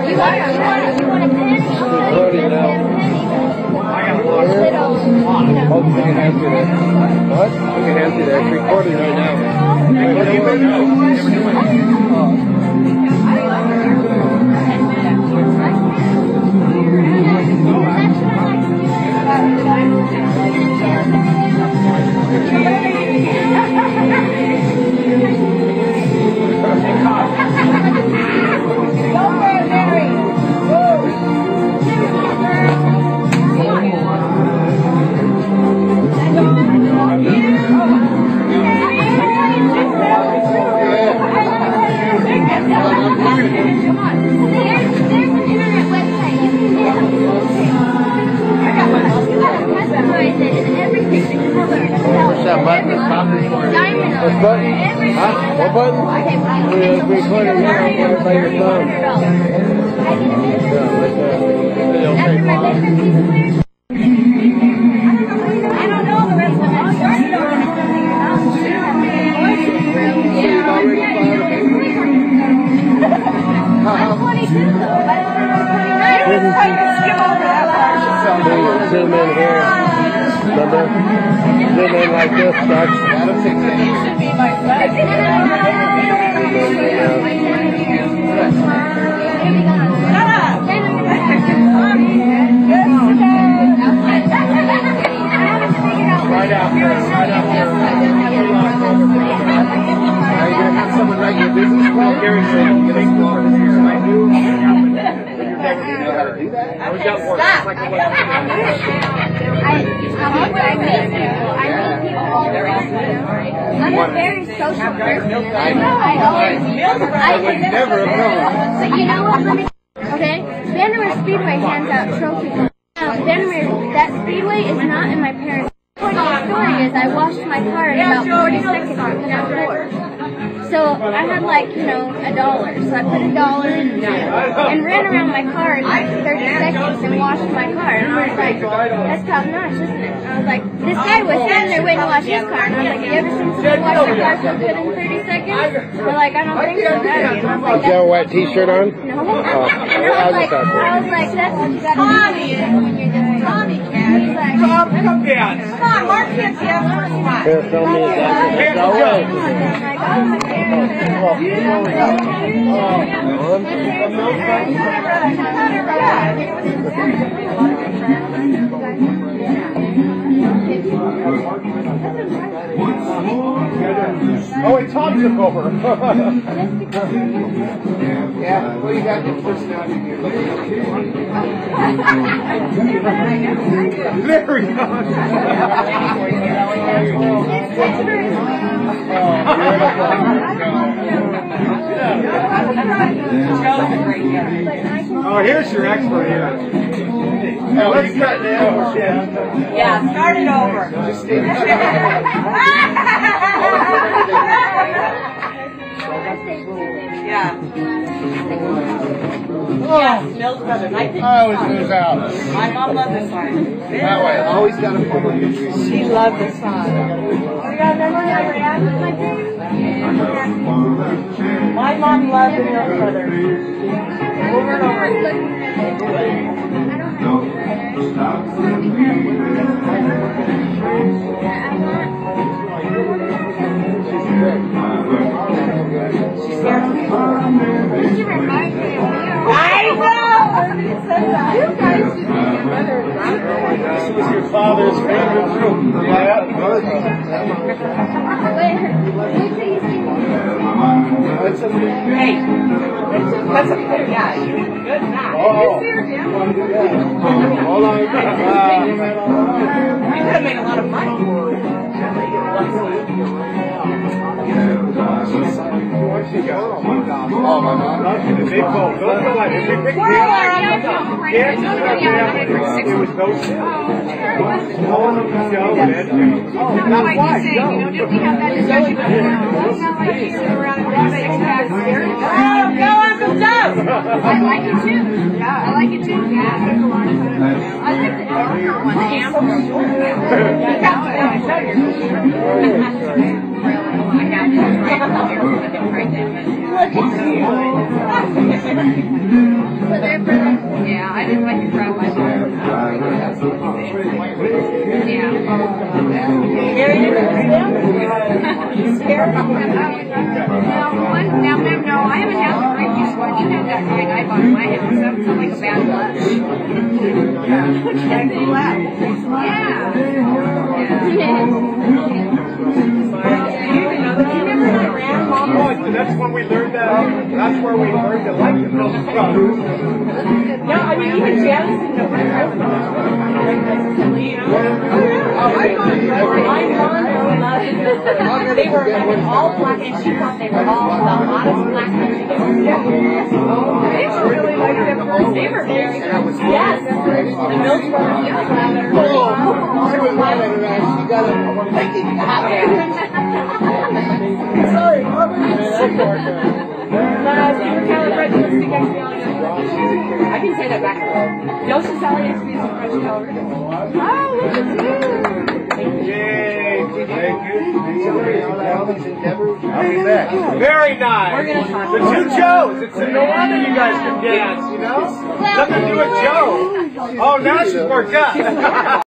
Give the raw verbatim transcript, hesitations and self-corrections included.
You want a penny? You want a penny? Oh, we can answer that. What? We can answer that. It's recording right now. Recording right now. That button is stopping for you. This button? Huh? What button? It's recording now by your phone. I don't know the rest of it. I'm twenty-two though. Zoom in here. Remember? Zoom in like this, Doc. Adam takes it. You should be my friend. Shut up! Right out here. Right out here. Are you going to have someone write your business card? Gary said I'm getting more than here. I do. You're never going to know how to do that? I was out work. It's like a I, I meet people. I meet people all the time. I'm a very social person. I know. I always. I would never have known. But you know what? Let me. Okay. Vandermeer Speedway hands out trophies. Now, Vandermeer, that speedway is not in my parents'. The story is I washed my car in about forty seconds with an outdoor. So I had like, you know, a dollar. So I put a dollar in and ran around my car in like thirty seconds and washed my car. And I was like, that's top notch, isn't it? I was like, this guy was standing there waiting to wash his car. And I was like, you ever seen someone wash their car so good in thirty seconds? They're like, I don't think so. And I was like, you have a wet t-shirt on? No. Oh. And I was like, I was like, that's what you got to do when you're doing Tommy, cat. Come, come down. Come on, Mark can't see us. Here, film me. That's oh, wait, Tom took over. Yeah, well, you got your personality here. Very nice. Oh, here's your expert here. Now, let's start it over. Yeah, start it over. Just stay Yeah. Yeah, Mill's brother. I think I always lose out. my mom loved this song. That way, always got to follow you. She loved this song. My mom loved the Mill's brother. Over and over. She's here. I know! You guys should be together. This was your father's favorite room. Yeah. That's a Hey, that's a good guy. Good guy. Oh. Hold on. You could have made a lot of money. Oh, my mom. The big boat. Don't go like it. Big yeah, it was no sin. No one of the show. Not like you saying, you know, did we have that discussion? That's not like you sit around and watch six packs here. Oh, go on some stuff! I like it too. Yeah, I like it too. Yeah, it took a long time. I like the darker one, the amber one. I got it. Yeah, I didn't like your crap. I Yeah. Gary, you scared? No, one, now, ma'am, no, I haven't had the great use one. You had that great I bought in my house. That was like a bad lunch. Yeah. Oh, that's when we learned that. That's where we learned to like the milk stuff. No, I mean, even Janice didn't know what I was. They were all black, and she thought they were all the hottest black country girls. They really liked them first. They were very good. Yes. The milk brothers. She was mad at her ass. She got it. Thank you. Sorry, Mama. I can say that back. Joseph Sally used to be some French color. Oh, look at you. Yay. Thank you. I'll be back. Very nice. The two Joes. It's no wonder you guys can dance, you know? Let them do a Joe. Oh, now she's worked up.